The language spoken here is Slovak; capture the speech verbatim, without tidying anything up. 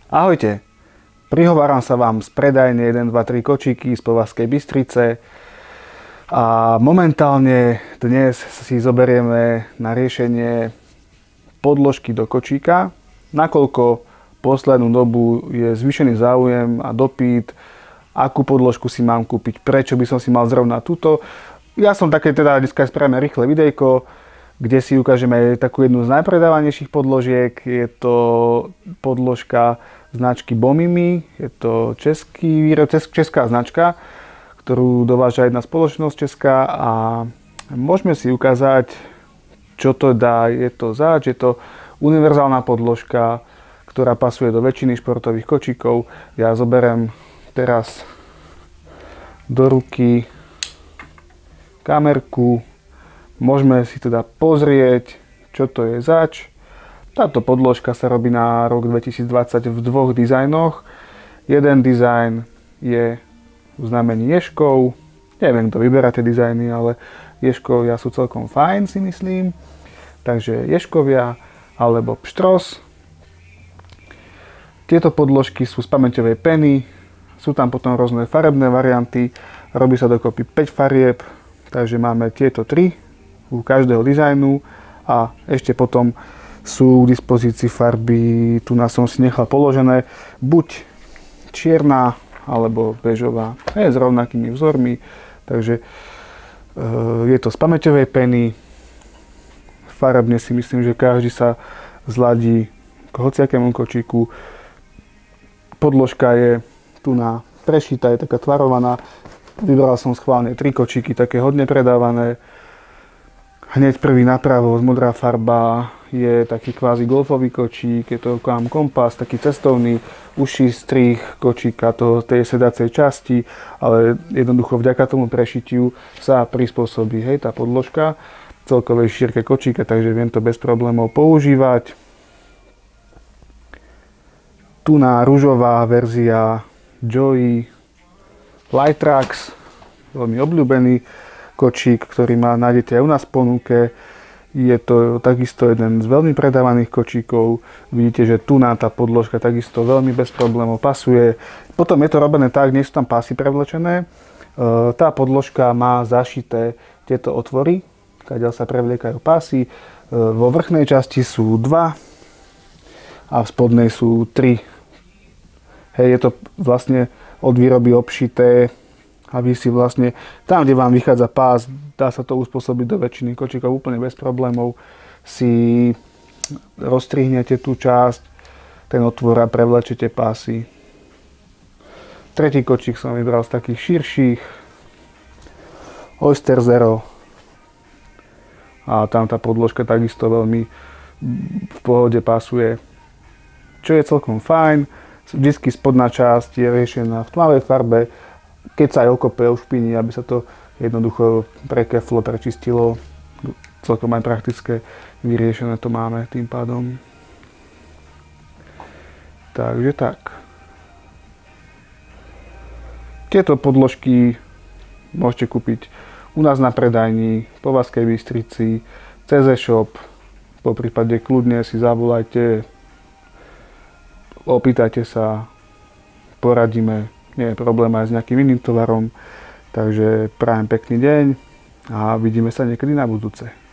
Ahojte, prihováram sa vám z predajne jeden, dva, tri kočíky z Považskej Bystrice a momentálne dnes si zoberieme na riešenie podložky do kočíka, nakoľko poslednú dobu je zvýšený záujem a dopyt, akú podložku si mám kúpiť, prečo by som si mal zrovna túto. Ja som také teda dneska spravíme rýchle videjko, kde si ukážeme takú jednu z najpredávanejších podložiek. Je to podložka značky Bomimi, je to český výrob, česká značka, ktorú dováža jedna spoločnosť česká a môžeme si ukázať, čo to dá. Je to zač, je to univerzálna podložka, ktorá pasuje do väčšiny športových kočíkov. Ja zoberiem teraz do ruky kamerku. Môžeme si teda pozrieť, čo to je zač. Táto podložka sa robí na rok dvetisícdvadsať v dvoch dizajnoch. Jeden dizajn je v znamení ježkov. Neviem, kto vyberá tie dizajny, ale ježkovia sú celkom fajn, si myslím. Takže ježkovia alebo pštros. Tieto podložky sú z pamäťovej peny. Sú tam potom rôzne farebné varianty. Robí sa dokopy päť farieb. Takže máme tieto tri u každého dizajnu a ešte potom sú k dispozícii farby, tu nás som si nechal položené, buď čierna alebo bežová, je s rovnakými vzormi, takže e, je to z pamäťovej peny. Farebne si myslím, že každý sa zladí k hociakému kočíku. Podložka je tu na prešitá, je taká tvarovaná. Vybral som schválne tri kočíky, také hodne predávané. Hneď prvý napravo, modrá farba, je taký kvázi golfový kočík, je to kompas, taký cestovný, užší strih kočíka, toho, tej sedacej časti, ale jednoducho vďaka tomu prešitiu sa prispôsobí, hej, tá podložka celkovej šírke kočíka, takže viem to bez problémov používať. Tu na ružová verzia Joy Lightrax, veľmi obľúbený kočík, ktorý má, nájdete aj u nás v ponuke. Je to takisto jeden z veľmi predávaných kočíkov. Vidíte, že tu na tá podložka takisto veľmi bez problémov pasuje. Potom je to robené tak, nie sú tam pásy prevlečené. Tá podložka má zašité tieto otvory, kadiaľ sa prevliekajú pásy. Vo vrchnej časti sú dva a v spodnej sú tri. Hej, je to vlastne od výroby obšité, a vy si vlastne, tam, kde vám vychádza pás, dá sa to uspôsobiť do väčšiny kočíkov úplne bez problémov. Si rozstrihnete tú časť, ten otvor a prevlečete pásy. Tretí kočík som vybral z takých širších. Oyster Zero. A tam tá podložka takisto veľmi v pohode pasuje. Čo je celkom fajn. Vždycky spodná časť je riešená v tmavej farbe. Keď sa aj okope, ušpiní, aby sa to jednoducho prekeflo, prečistilo. Celkom aj praktické vyriešené to máme tým pádom. Takže tak. Tieto podložky môžete kúpiť u nás na predajni, v Považskej Bystrici, cez e-shop, poprípade kľudne si zavolajte, opýtajte sa, poradíme. Nie je problém aj s nejakým iným tovarom. Takže prajem pekný deň a vidíme sa niekedy na budúce.